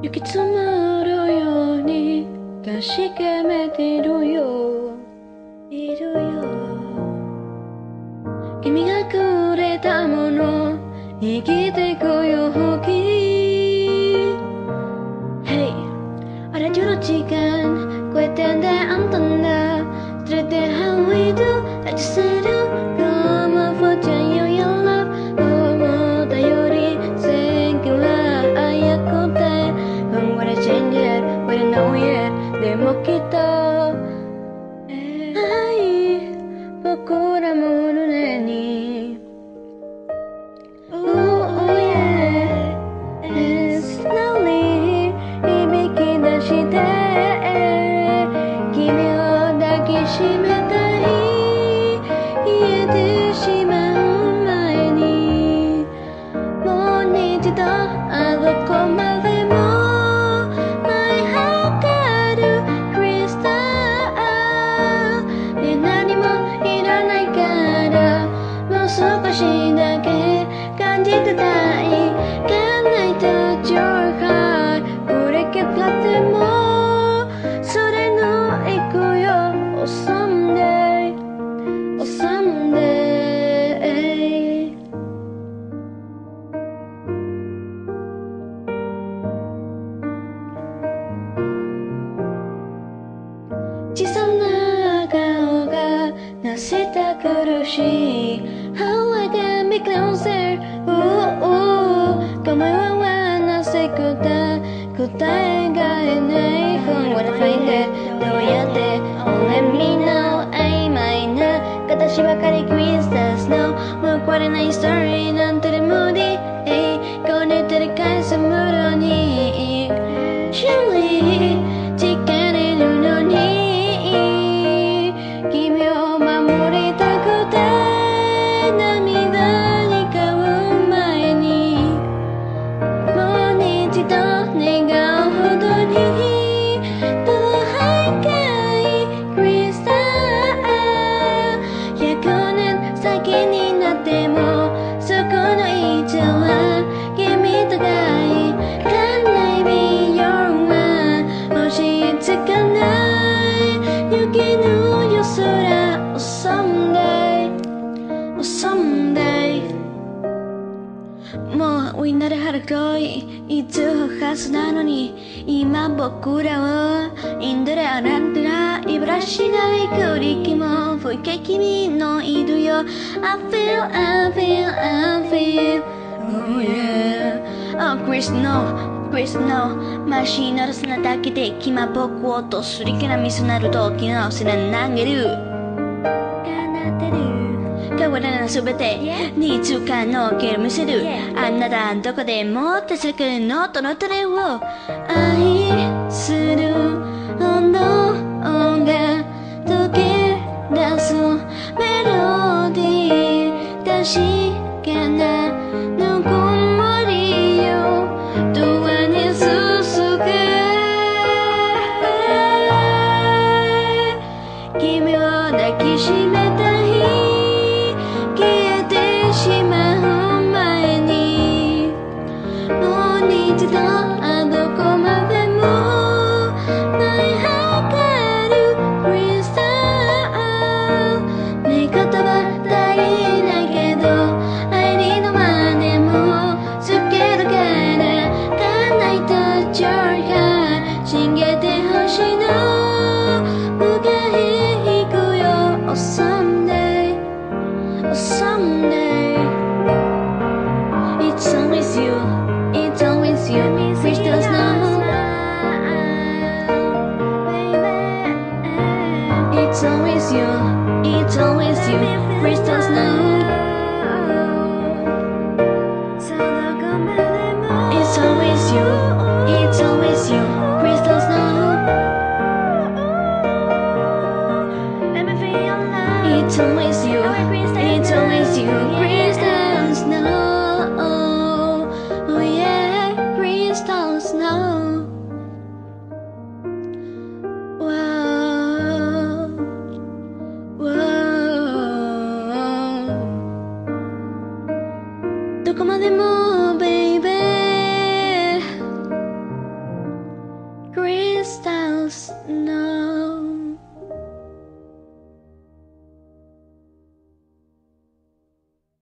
雪積もるように確かめているよ、いるよ。君がくれたもの生きてく勇気。 Hey あらゆる時間超えてんであんたな連れて How we do I just said come on for your love 思ったより線が早くて When will I change it we don't know yet でもきっと愛僕らも胸に Oh yeah and slowly 響き出して君を抱きしめたい言えてしまう前にもう一度あどこまでも舞い上がるクリスタルで何もいらないからもう少しだけ感じてたい Can I touch your heart break it ってもそれの行くよ Oh someday Oh someday 小さな顔がなした苦しい How I can be closer構わなせくた答えがえない Who wanna find it どうやって Oh let me know 曖昧な形ばかり Crystals no もう壊れないストーリーなんてで無理こねてり返すムロに Surely 力れるのに君を守りたくて涙に変う前にもう一度願うほどにどう深いクリスタル100年先になってもそこの位置は君とがい Can I be your one 星つかない雪の夜空 Oh someday Oh someday もう追いなれ春黒いいつはずなのに今僕らはインドレアなんてないぶらしない空気も吹け君のいるよ I feel I feel I feel Oh yeah Oh Chris no Chris no マシンなら砂だけで決ま僕をとすり気なミスなる時の背中投げる奏でる変わらないすべてにつかのける見せるあなたどこでもってすくのとのトレを愛する温度が溶け出すメロディー確かなぬくもりよドアに注ぐ君を抱きしめたい消えてしまう前にもう一度あどこまでも舞い上がるクリスタルね言葉足りないけど愛にの真似もつけるから Can I touch your heart 信げて星の向かい行くよ Oh someday Oh someday It's always you It's always you Crystals now It's always you It's always you Crystals now It's always you It's always you Crystals now It's always you It's always you Crystals now Oh yeah Crystals now Wow Wow どこまでも baby